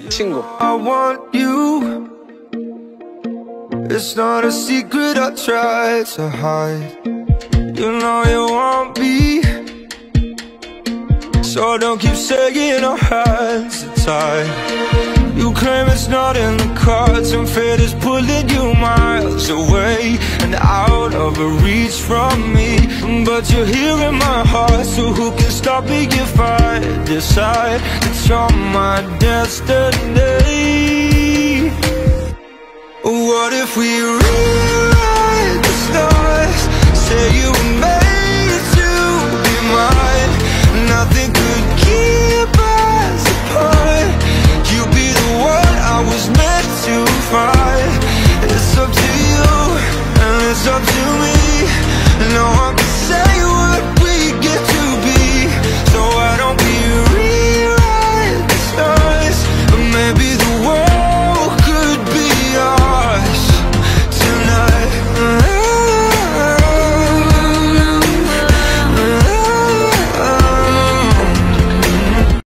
친구. I want you. It's not a secret I try to hide. You know you want me, so don't keep saying our hands are tied. You claim it's not in the cards, and fate is pulling you miles away and out of reach from me. But you're here in my heart, so who can stop me if I decide that you're my destiny? What if we rewrite the stars? Say you were made to be mine. Nothing could keep us apart. You'd be the one I was meant to find. It's up to you, and it's up to me. No one can say what we get to be. So why don't we rewrite the stars? Or maybe the world